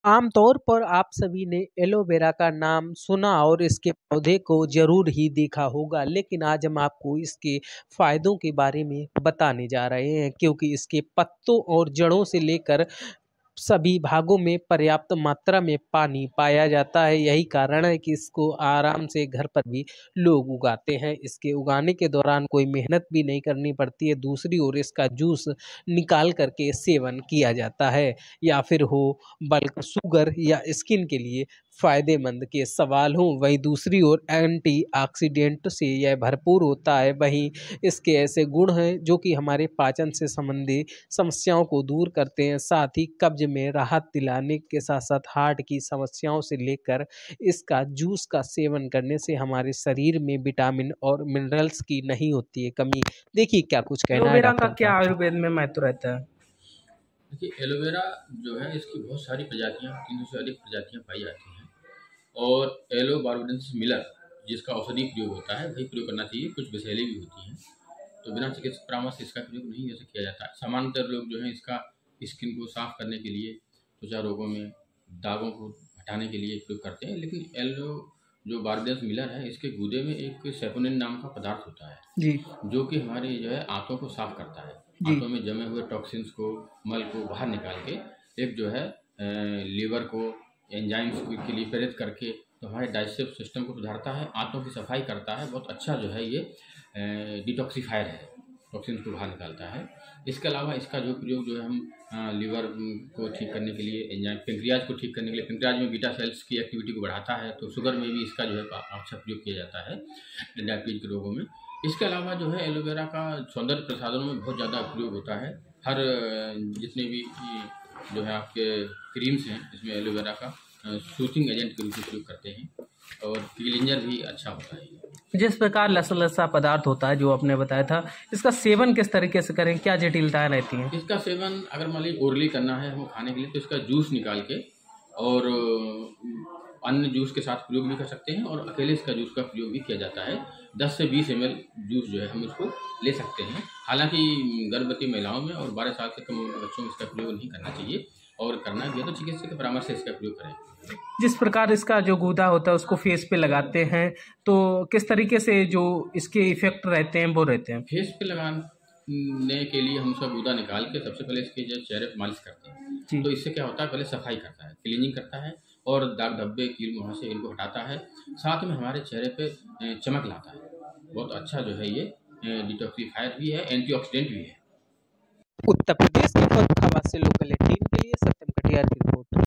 आमतौर पर आप सभी ने एलोवेरा का नाम सुना और इसके पौधे को ज़रूर ही देखा होगा, लेकिन आज हम आपको इसके फ़ायदों के बारे में बताने जा रहे हैं क्योंकि इसके पत्तों और जड़ों से लेकर सभी भागों में पर्याप्त मात्रा में पानी पाया जाता है। यही कारण है कि इसको आराम से घर पर भी लोग उगाते हैं। इसके उगाने के दौरान कोई मेहनत भी नहीं करनी पड़ती है। दूसरी ओर इसका जूस निकाल कर के सेवन किया जाता है या फिर हो बल्क शुगर या स्किन के लिए फ़ायदेमंद के सवाल हों। वहीं दूसरी ओर एंटीऑक्सीडेंट से यह भरपूर होता है। वहीं इसके ऐसे गुण हैं जो कि हमारे पाचन से संबंधी समस्याओं को दूर करते हैं, साथ ही कब्ज में राहत दिलाने के साथ साथ हार्ट की समस्याओं से लेकर इसका जूस का सेवन करने से हमारे शरीर में विटामिन और मिनरल्स की नहीं होती है कमी। देखिए क्या कुछ कहना है एलोवेरा का डॉक्टर क्या का। आयुर्वेद में महत्व रहता है? देखिए, एलोवेरा जो है इसकी बहुत सारी प्रजातियाँ 300 से अधिक प्रजातियाँ पाई जाती हैं। और एलो बार्बाडेंसिस मिलर जिसका औषधि प्रयोग होता है वही प्रयोग करना चाहिए। कुछ विषैली भी होती हैं तो बिना चिकित्सक परामर्श से इसका प्रयोग नहीं ऐसे किया जाता है। सामान्यतः लोग जो है इसका स्किन को साफ करने के लिए, त्वचा रोगों में दागों को हटाने के लिए प्रयोग करते हैं। लेकिन एलो जो बार्बाडेंस मिलर है इसके गूदे में एक सेपोनिन नाम का पदार्थ होता है जी। जो कि हमारे जो है आंतों को साफ करता है। जी। आंतों में जमे हुए टॉक्सिन्स को, मल को बाहर निकाल के एक जो है लीवर को एंजाइम्स के लिए प्रेरित करके तो हमारे डाइजेस्टिव सिस्टम को सुधारता है, आंतों की सफाई करता है। बहुत अच्छा जो है ये डिटॉक्सिफायर है, टॉक्सिन्स को बाहर निकालता है। इसके अलावा इसका जो प्रयोग जो है हम लीवर को ठीक करने के लिए, एंजाइम पेंक्रियाज को ठीक करने के लिए, पेंक्रियाज में बीटा सेल्स की एक्टिविटी को बढ़ाता है तो शुगर में भी इसका जो है अच्छा प्रयोग किया जाता है डायबिटीज के रोगों में। इसके अलावा जो है एलोवेरा का सौंदर्य प्रसाधनों में बहुत ज़्यादा प्रयोग होता है। हर जितने भी जो है आपके क्रीम्स हैं इसमें एलोवेरा का सूथिंग एजेंट के रूप में प्रयोग करते हैं और क्लींजर भी अच्छा होता है। जिस प्रकार लसा पदार्थ होता है जो आपने बताया था, इसका सेवन किस तरीके से करें, क्या जटिलताएं रहती हैं? इसका सेवन अगर मान लीजिए ओरली करना है हमको खाने के लिए तो इसका जूस निकाल के और अन्य जूस के साथ प्रयोग भी कर सकते हैं और अकेले इसका जूस का प्रयोग भी किया जाता है। 10 से 20 ml जूस जो है हम उसको ले सकते हैं। हालांकि गर्भवती महिलाओं में और 12 साल से कम उम्र के बच्चों में इसका प्रयोग नहीं करना चाहिए और करना भी है तो चिकित्सक के परामर्श से इसका प्रयोग करें। जिस प्रकार इसका जो गूदा होता है उसको फेस पे लगाते हैं तो किस तरीके से जो इसके इफेक्ट रहते हैं वो रहते हैं? फेस पे लगाने के लिए हम उसका गूदा निकाल के सबसे पहले इसके जो चेहरे पर मालिश करते हैं तो इससे क्या होता है, पहले सफाई करता है, क्लीनिंग करता है और दाग धब्बे कील मुहां से इनको हटाता है। साथ में हमारे चेहरे पे चमक लाता है। बहुत अच्छा जो है ये डिटॉक्सिफायर भी है, एंटीऑक्सीडेंट भी है। उत्तर प्रदेश के फर्रुखाबाद से लोकल 18 के लिए सत्यम कटियार की रिपोर्ट।